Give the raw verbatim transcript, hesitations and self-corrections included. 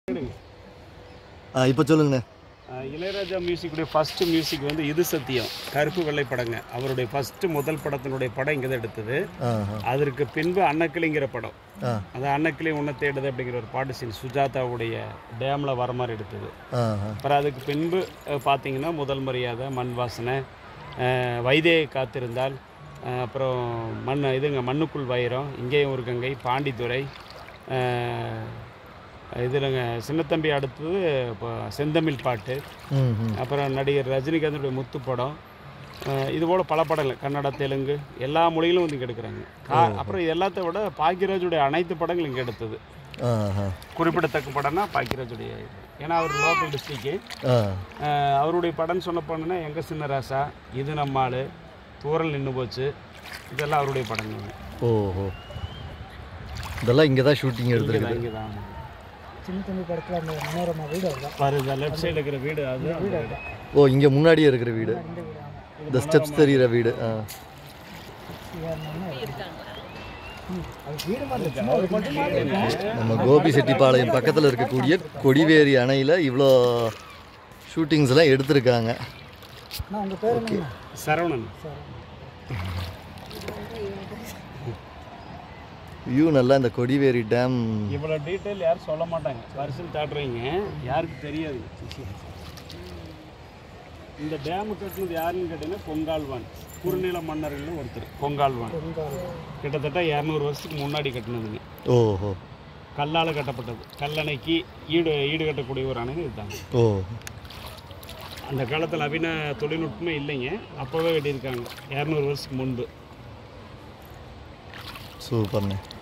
இப்போ சொல்லுங்கண்ணே. Ilaiyaraaja மியூசிக்குடைய first music வந்து இது சத்தியம் கருப்பு வெள்ளை படங்க. அவருடைய ஃபஸ்ட்டு முதல் படத்தினுடைய படம் இங்கே தான் எடுத்தது. அதற்கு பின்பு அன்னக்கிளிங்கிற படம், அந்த அன்னக்கிளி உன்னை தேடுது அப்படிங்கிற ஒரு பாட்டு சீன் சுஜாதாவுடைய டேமில் வர மாதிரி எடுத்தது. அப்புறம் அதுக்கு பின்பு பார்த்தீங்கன்னா முதல் மரியாதை, மண் வாசனை, வைதேகி காத்திருந்தால், அப்புறம் மண் இதுங்க மண்ணுக்குள் வைரம், இங்கேயும் ஒரு கங்கை, பாண்டித்துறை, இதுலங்க சின்னத்தம்பி, அடுத்தது இப்போ செந்தமிழ் பாட்டு, அப்புறம் நடிகர் ரஜினிகாந்தனுடைய முத்து படம், இதுபோல் பல படங்கள் கன்னடா, தெலுங்கு எல்லா மொழிகளும் வந்து இங்கே எடுக்கிறாங்க. அப்புறம் இது எல்லாத்த விட பாக்கியராஜுடைய அனைத்து படங்களும் இங்கே எடுத்தது. குறிப்பிடத்தக்க படம்னா பாக்கியராஜுடைய, ஏன்னா அவர் லோக்கல் டிஸ்ட்ரிக்கு. அவருடைய படம்னு சொன்ன படம்னா எங்கள் சின்ன ராசா, இது நம்மாள், தூரல் நின்று போச்சு, இதெல்லாம் அவருடைய படங்கள். ஓஹோ, இதெல்லாம் இங்கே தான் ஷூட்டிங் எடுத்துருக்கு. இங்கே தான் சின்ன தம்பி படத்தில் அந்த மனோரமா வீடு அதுதான் பாருங்க, லெஃப்ட் சைடில் இருக்கிற வீடு அது வீடு. ஓ, இங்கே முன்னாடியே இருக்கிற வீடு, இந்த ஸ்டெப்ஸ் தெரிகிற வீடு. ஆ, நம்ம கோபி செட்டிப்பாளையம் பக்கத்தில் இருக்கக்கூடிய கொடிவேரி அணையில் இவ்வளோ ஷூட்டிங்ஸ்லாம் எடுத்திருக்காங்க. சரவணன். வியூ நல்லா, இந்த கொடிவேரி டேம். இவ்வளோ டீட்டெயில் யாரும் சொல்ல மாட்டாங்க, பரிசல் தாட்டுறீங்க, யாருக்கு தெரியாது. இந்த டேமு கட்டினது யாருன்னு கேட்டீங்கன்னா பொங்கால்வான், குறுநில மன்னர்கள் ஒருத்தர் பொங்கால்வான். கிட்டத்தட்ட இரநூறு வருஷத்துக்கு முன்னாடி கட்டினதுங்க. ஓஹோ, கல்லால் கட்டப்பட்டது. கல்லணைக்கு ஈடு ஈடு கட்டக்கூடிய ஒரு அணை இதுதாங்க. ஓ, அந்த காலத்தில் நவீன தொழில்நுட்பமே இல்லைங்க, அப்போவே கட்டியிருக்காங்க இரநூறு வருஷத்துக்கு முன்பு. சூப்பர்ண்ணே.